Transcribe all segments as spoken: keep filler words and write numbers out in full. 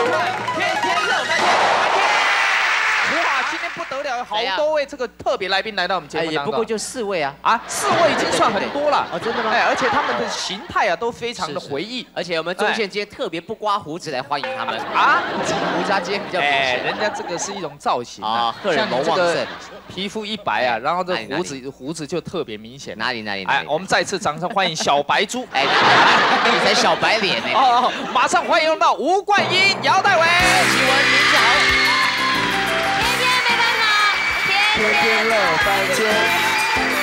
天天热半天，半天。哇，今天不得了，好多位这个特别来宾来到我们节目当中。 也不过就四位啊。 啊，四位已经算很多了。 哦，真的吗？ 哎，而且他们的形态啊都非常的回忆。 而且我们中线今天特别不刮胡子来欢迎他们啊，胡渣今天比较明显。 人家这个是一种造型啊， 荷尔蒙旺盛， 皮肤一白啊，然后这胡子胡子就特别明显。 哪里哪里？ 哎，我们再次掌声欢迎小白猪。 哎，你才小白脸呢。 哦哦，马上欢迎到吴冠英、姚代伟、 启文、林志豪。 天天没烦恼，天天乐翻天。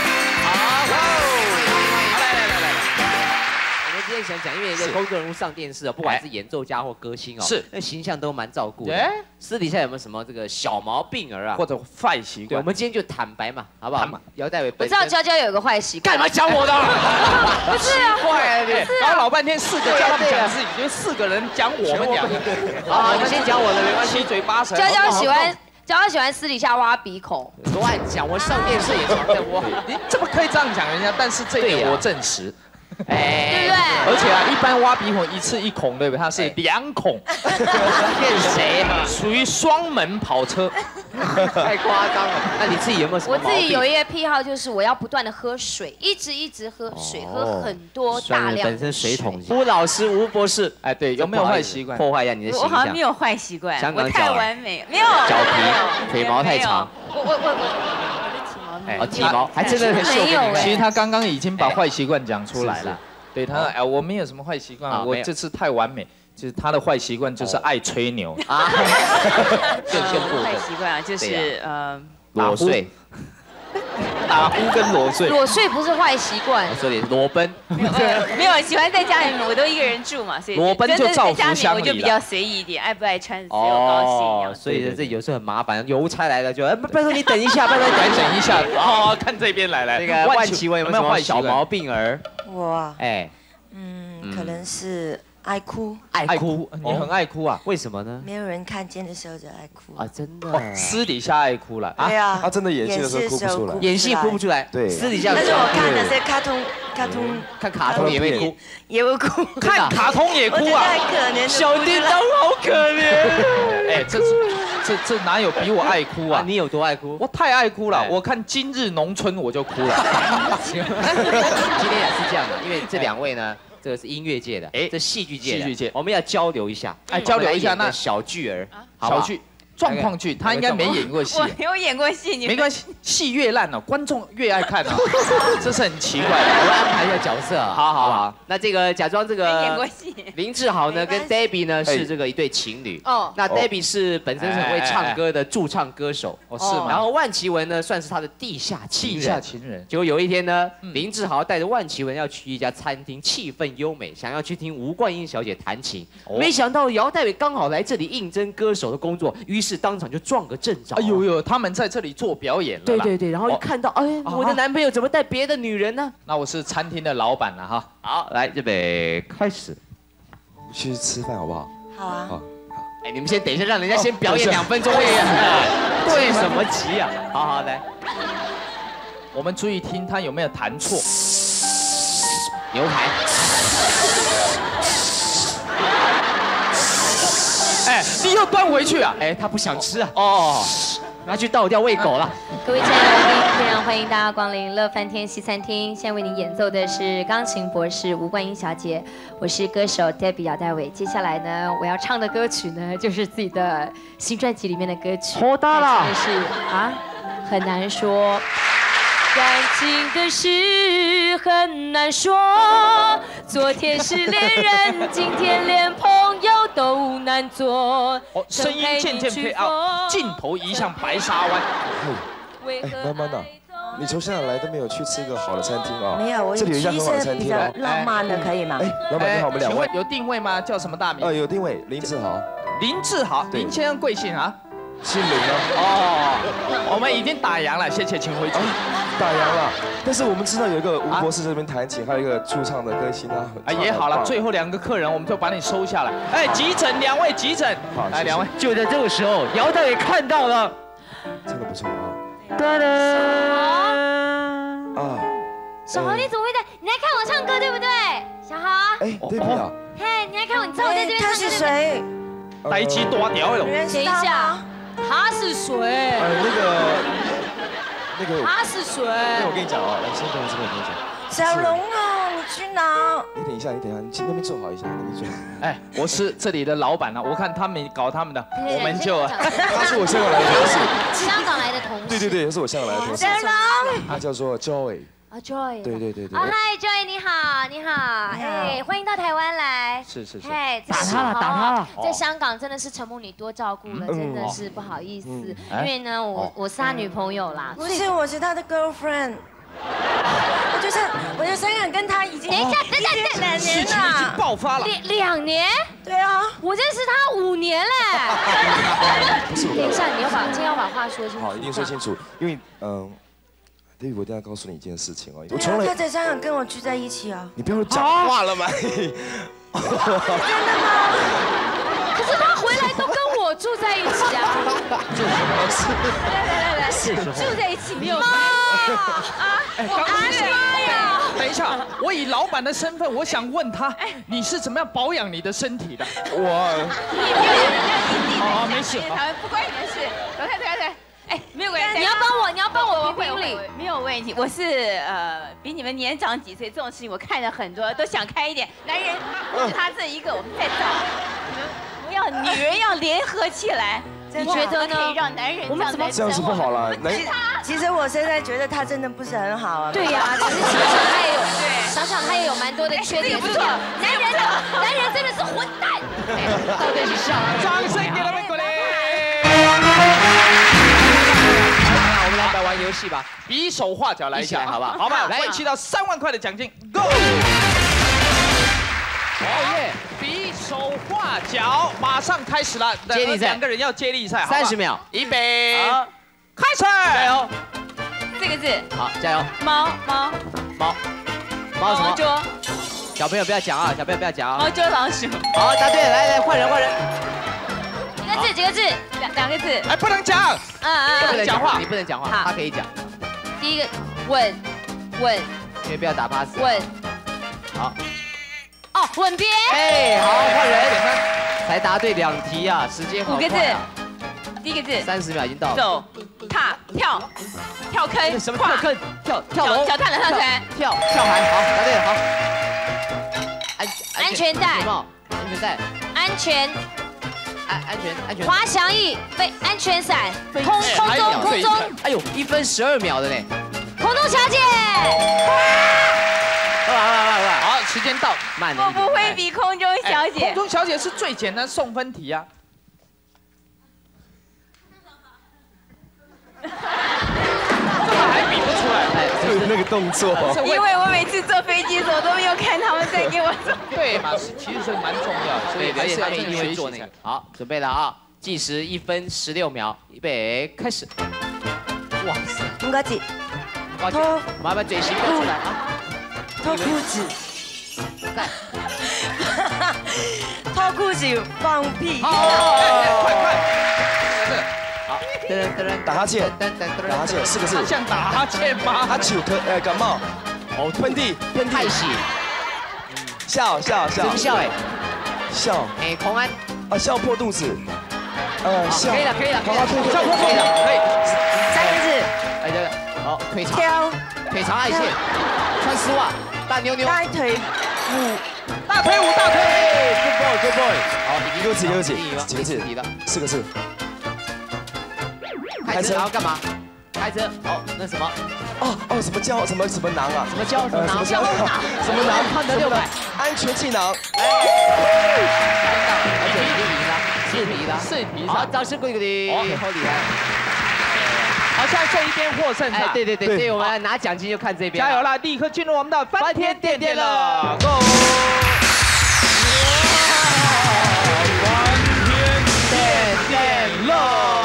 今天想讲，因为一个公众人物上电视啊，不管是演奏家或歌星哦， 是那形象都蛮照顾的。私底下有没有什么这个小毛病儿啊， 或者坏习惯？ 对，我们今天就坦白嘛，好不好？姚代伟， 我知道娇娇有个坏习惯， 干嘛讲我的？ 不是啊， 坏你，搞老半天四个叫他们讲自己，就四个人讲我们两个。 啊，你先讲我的，没关系， 七嘴八舌。 娇娇喜欢。 娇娇喜欢私底下挖鼻孔， 乱讲！我上电视也常在挖。 你怎么可以这样讲人家？但是这一点我证实， 哎， 对不对？ 而且啊，一般挖鼻孔一次一孔，对不对？它是两孔， 骗谁啊？ 属于双门跑车， 太夸张了。那你自己有没有什么？ 我自己有一个癖好，就是我要不断的喝水，一直一直喝水，喝很多大量。 本身水桶。吴老师，吴博士， 哎，对，有没有坏习惯？ 破坏一下你的形象。 我好像没有坏习惯，我太完美，没有。 脚皮，腿毛太长。 我我我我。 哦，体毛还真的很秀。 其实他刚刚已经把坏习惯讲出来了。对他，哎，我没有什么坏习惯，我这次太完美。就是他的坏习惯就是爱吹牛啊。 更更过分。坏习惯啊，就是呃裸睡。 打呼跟裸睡， 裸睡不是坏习惯。 我说你裸奔， 没有喜欢在家里面，我都一个人住嘛，所以裸奔就造福乡里了。 我就比较随意一点，爱不爱穿随我高兴。 哦，所以这有时候很麻烦，邮差来了就，哎，拜托你等一下，拜托你等一下，哦，看这边来来。 那个万绮雯有没有坏小毛病儿？ 我啊， 哎， 嗯，可能是。 爱哭， 爱哭， 你很爱哭啊？ 为什么呢？ 没有人看见的时候就爱哭啊，真的。 私底下爱哭了啊？对啊， 他真的演戏的时候哭不出来， 演戏哭不出来。 对， 私底下。 但是我看那些卡通，卡通看卡通也会哭， 也会哭。 看卡通也哭啊？ 太可怜， 小叮当好可怜。 哎，这这这哪有比我爱哭啊？ 你有多爱哭？ 我太爱哭了，我看《今日农村》我就哭了。 今天也是这样的，因为这两位呢。 这个是音乐界的，哎，这戏剧界，戏剧界，我们要交流一下， 哎，交流一下那小剧儿， 小剧状况剧，他应该没演过戏， 我有演过戏，你没关系，戏越烂哦，观众越爱看哦，这是很奇怪的。 我安排一下角色， 好好好。 那这个假装这个演过戏， 林志豪呢跟 Debbie 呢是这个一对情侣，哦，那 Debbie 是本身是很会唱歌的驻唱歌手， 哦是吗？ 然后万绮雯呢算是他的地下情人， 地下情人。 结果有一天呢，林志豪带着万绮雯要去一家餐厅，气氛优美，想要去听吴冠英小姐弹琴，没想到姚代伟刚好来这里应征歌手的工作，于是当场就撞个正着。 哎呦呦，他们在这里做表演了。 对对对，然后一看到，哎，我的男朋友怎么带别的女人呢？ 那我是餐厅的老板了哈。 好，来预备开始。 去吃饭好不好？ 好啊。 好。 哎，你们先等一下，让人家先表演两分钟。对什么急啊？好好来， 我们注意听他有没有弹错。 牛排。 哎，你又端回去啊？ 哎，他不想吃啊。哦，拿去倒掉喂狗了。 各位亲爱的来宾，非常欢迎大家光临乐翻天西餐厅。现在为您演奏的是钢琴博士吴冠英小姐，我是歌手 Debbie 姚代伟。接下来呢，我要唱的歌曲呢，就是自己的新专辑里面的歌曲。 好大了。 是啊，很难说。 感情的事很难说，昨天是恋人，今天连朋友都难做。 哦，声音渐渐配啊，镜头移向白沙湾。 哎，慢慢的，你从现在来都没有去吃一个好的餐厅啊？ 没有，我这里有一家很好的餐厅哦。 浪漫的可以吗？ 哎，老板你好，我们两位有定位吗？叫什么大名？ 呃，有定位，林志豪。 林志豪，林先生贵姓啊？ 姓林啊！ 哦，我们已经打烊了，谢谢，请回去。 打烊了，但是我们知道有一个吴博士这边弹琴，还有一个驻唱的歌星啊。 啊，也好了，最后两个客人我们就把你收下来。哎，急诊，两位急诊。来，两位。 就在这个时候，姚代伟看到了， 真的不错啊。 哒哒。 啊。 小豪，你怎么会在？你来看我唱歌对不对？小豪。 哎，对不对啊？ 嘿，你来看我，你知道我在这边唱歌。 他是谁？ 呆鸡多屌了。 等一下，他是谁？ 呃，那个那个， 他是谁？ 那我跟你讲哦，来，先等我这边，我跟你讲。 小龙啊，你去哪？ 你等一下，你等一下，你去那边坐好一下，那边坐。 哎，我是这里的老板啊，我看他们搞他们的，我们就啊。 他是我香港来的同事。 香港来的同事。 对对对，是我香港来的同事。 小龙。 他叫做 Joy。 啊 ，Joy， 对对对对。 啊，嗨 ，Joy， 你好，你好，哎，欢迎到台湾来。 是是是。 哎， 打他了，打他了。 在香港真的是陈母你多照顾了，真的是不好意思，因为呢，我我是他女朋友啦。 不是，我是他的 girlfriend。我就是，我在香港跟他已经， 等一下，等一下， 两年了。 事情已经爆发了。 两两年？ 对啊， 我认识他五年嘞。等一下，你要把今天要把话说清楚。 好，一定说清楚，因为嗯。 David， 我一定要告诉你一件事情哦， 我从来他在香港跟我聚在一起啊。 你不要讲话了吗？真的吗？ 可是他回来都跟我住在一起啊。 住什么事？ 来来来来，住在一起没有？啊啊！我妈呀！ 等一下，我以老板的身份，我想问他，你是怎么样保养你的身体的？我。 好，没事，不关你的事。走开，走开，走开。 哎，没有关系。 你要帮我，你要帮我评评理， 没有问题。我是呃比你们年长几岁，这种事情我看了很多，都想开一点。男人不是他这一个，我们再找。你们不要，女人要联合起来。 你觉得呢？ 可以让男人我们怎么这样是不好了？ 其实其实我现在觉得他真的不是很好啊。 对呀，其实想想他也有，想想他也有蛮多的缺点。不错，男人的男人真的是混蛋。 到底是啥？ 掌声给他们鼓励。 我们来玩玩游戏吧， 比手画脚来一下， 好不好？ 好吧，来，期到三万块的奖金 ，Go！ 哦耶！比手画脚，马上开始了， 接力赛， 两个人要接力赛， 三十秒， 预备，开始，加油！ 四个字， 好，加油！ 猫猫猫猫什么？ 猫捉。 小朋友不要讲啊，小朋友不要讲啊。 猫捉老鼠。 好，答对了，来来，换人换人。 几个字？几个字？ 两两个字。 哎，不能讲。 嗯嗯， 不能讲话，你不能讲话，他可以讲。 第一个吻，吻， 因为不要打 pass。 吻。 好。 哦，吻别。 哎，好，换人。才答对两题啊，时间好快。 五个字。第一个字。 三十秒已经到了。 走，踏，跳，跳坑。 什么跳坑？跳跳楼。 脚踏两条船。 跳跳海。好，答对了，好。 安安全带。 安全带。 安全。 安安全安全， 滑翔翼飞安全伞，空空中空中， 哎呦，一分十二秒的呢， 空中小姐， 来来来来， 好，时间到， 慢我不会比空中小姐， 空中小姐是最简单送分题啊。这个还比不出来， 哎，就是那个动作， 因为我每次坐飞机的时候都没有看他们在给我做， 对嘛，是其实是蛮重要的，所以而且他们一一定会做那个。好，准备了啊，计时一分十六秒，预备开始。哇塞， 五个字， 脱，麻烦嘴型不出来啊， 脱裤子，脱裤子放屁， 好，快快， 好，噔噔噔， 打哈欠， 噔噔噔， 打哈欠，四个字， 像打哈欠吗？ 阿嚏咳，呃，感冒，哦，喷嚏，喷嚏， 太喜， 笑笑笑， 真笑哎， 笑， 哎，同安， 啊，笑破肚子，呃，笑， 可以了可以了， 好好推笑破可以了，可以， 三个字， 哎对了，好，腿长， 挑， 腿长爱线，穿丝袜，大妞妞， 大腿舞， 大腿舞，大腿 ，Good boy，Good boy，好， 一个字，一个字， 几个字？ 四个字。 开车然后干嘛？开车哦，那什么？ 哦哦，什么胶？什么什么囊啊？ 什么胶？什么囊？ 什么囊？什么囊？ 看得六百， 安全气囊。 哎，而且已经赢了，四题了， 四题。 好，掌声鼓励，好厉害。 好，现在这一边获胜哎，对对对，所以我们拿奖金就看这边。 加油啦！立刻进入我们的翻天垫地了 ，Go！ 翻天垫地了。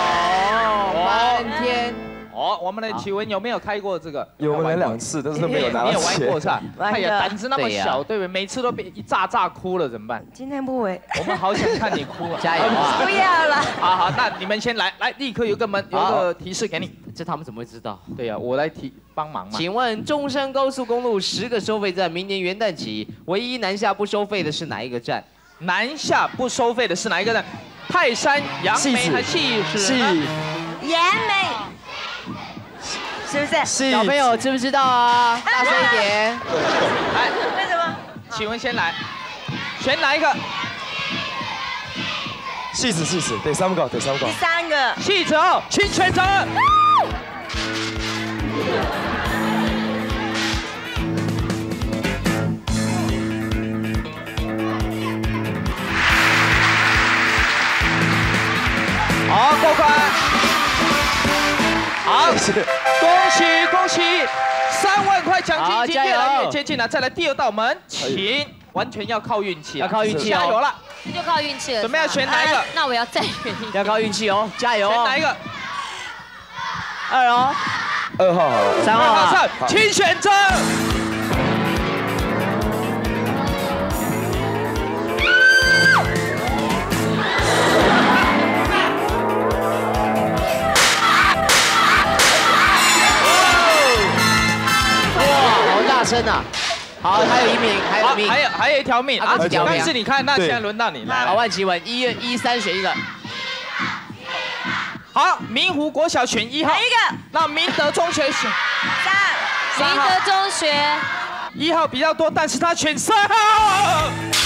哦，我们的启文有没有开过这个？ 有，我来两次，但是都没有拿到钱。 你也玩过是吧？哎呀，胆子那么小，对不对？每次都被一炸炸哭了，怎么办？ 今天不会。 我们好想看你哭啊！ 加油啊！ 不要了。 好好，那你们先来，来，立刻有个门，有个提示给你。 这他们怎么会知道？ 对呀，我来提帮忙嘛。 请问中山高速公路十个收费站，明年元旦起唯一南下不收费的是哪一个站？ 南下不收费的是哪一个呢？泰山、杨梅还是戏子呢？ 杨梅，是不是？ 小朋友知不知道啊？大声一点。 来， 为什么？ 启文先来，选哪一个？ 戏子，戏子，第三個，第三個。 第三個。 戏子哦，请选择。好，过关。好，恭喜恭喜，三万块奖金已经越来越接近了。再来第二道门，请，完全要靠运气， 要靠运气哦， 加油了， 那就靠运气了。 准备要选哪一个？ 那我要再选一个。 要靠运气哦，加油！ 选哪一个？ 二哦， 二號好了， 三號啊， 请选择。 大声啊！好，还有一名，还有一名， 还有还有一条命啊！但是你看，那现在轮到你来。 好，万奇文，一、一、三选一个。 好，明湖国小选一号。 哪一个？ 那明德中学选三。 明德中学一号比较多，但是他选三号。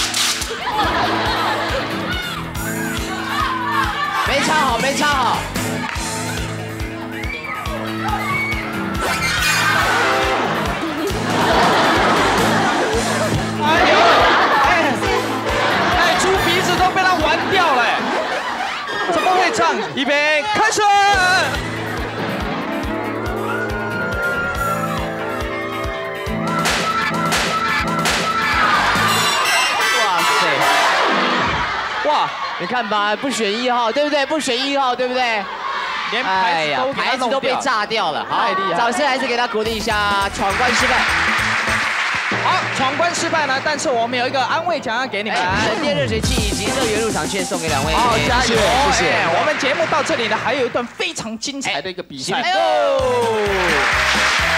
没插好，没插好。 哎呦，哎，哎，猪鼻子都被他玩掉了，怎么会这样？预备，开始！ 哇塞！哇，你看吧，不选一号，对不对？不选一号，对不对？ 连牌子都牌子都被炸掉了， 太厉害！ 掌声还是给他鼓励一下，闯关失败。 好，闯关失败了，但是我们有一个安慰奖要给你们， 沉淀热水器以及乐园入场券送给两位。 好，加油！ 谢谢。 我们节目到这里呢，还有一段非常精彩的一个比赛。 哎呦！